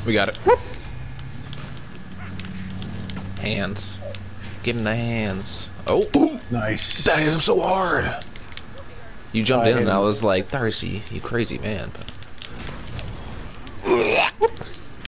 We got it. Hands. Give him the hands. Oh. Nice. That hit him so hard. You jumped in and I was like, Darcy, you crazy man. But...